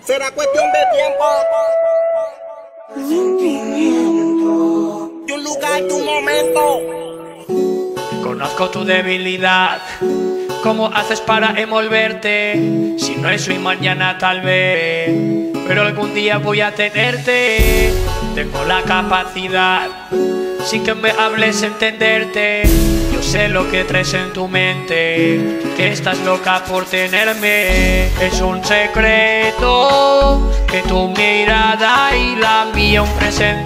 Será cuestión de tiempo. De un lugar, de un momento. Conozco tu debilidad. ¿Cómo haces para envolverte? Si no es hoy, mañana tal vez, pero algún día voy a tenerte. Tengo la capacidad, sin que me hables, entenderte. Yo sé lo que traes en tu mente, que estás loca por tenerme. Es un secreto, que tu mirada y la mía un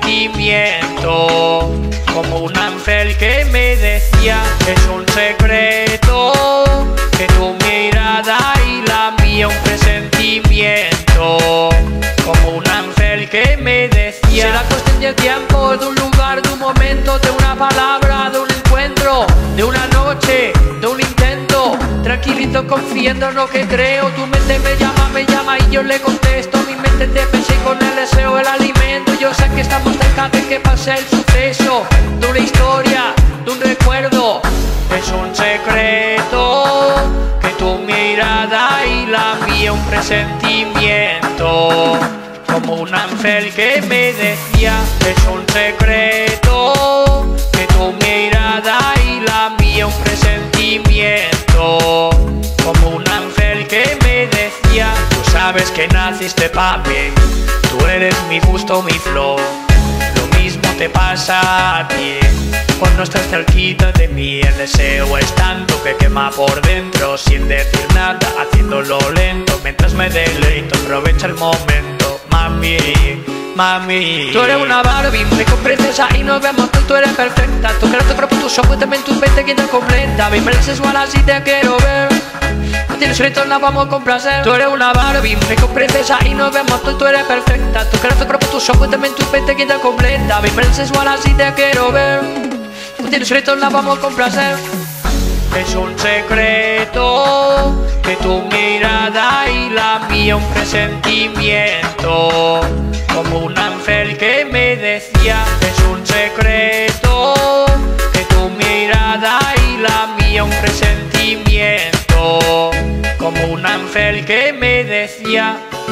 presentimiento, como un ángel que me decía. Es un secreto, que tu mirada y la mía un presentimiento, como un ángel que me decía. Será cuestión de tiempo, de un lugar, de un momento, de una palabra, de un encuentro, de una noche, de un intento. Tranquilito, confiando en lo que creo. Tu mente me llama y yo le contesto. Mi mente te pensé con el deseo, el alimento. Yo sé que estamos cerca de que pase el suceso, de una historia, de un recuerdo. Es un secreto, que tu mirada y la mía un presentimiento, como un ángel que me decía. Es un secreto, que tu mirada y la mía un presentimiento, como un ángel que me decía. Tú sabes que naciste pa' mí, tú eres mi gusto, mi flow. Lo mismo te pasa a ti cuando estás cerquita de mí. El deseo es tanto que quema por dentro, sin decir nada, haciéndolo lento, mientras me deleito. Aprovecha el momento, mami, mami. Tú eres una Barbie, me princesa y nos vemos tú eres perfecta. Tu cara, tu cuerpo, tus ojos, también tu mente que te completa. Mi mente sexual así te quiero ver. No tienes retos, la vamos con placer. Tú eres una Barbie, me princesa y nos vemos tú eres perfecta. Tu cara, tu cuerpo, tus ojos, también tu mente que te completa. Mi mente sexual así te quiero ver. No tienes retos, la vamos con placer. Es un secreto, que tu mirada y la mía un presentimiento, como un ángel que me decía. Es un secreto, que tu mirada y la mía un presentimiento, como un ángel que me decía.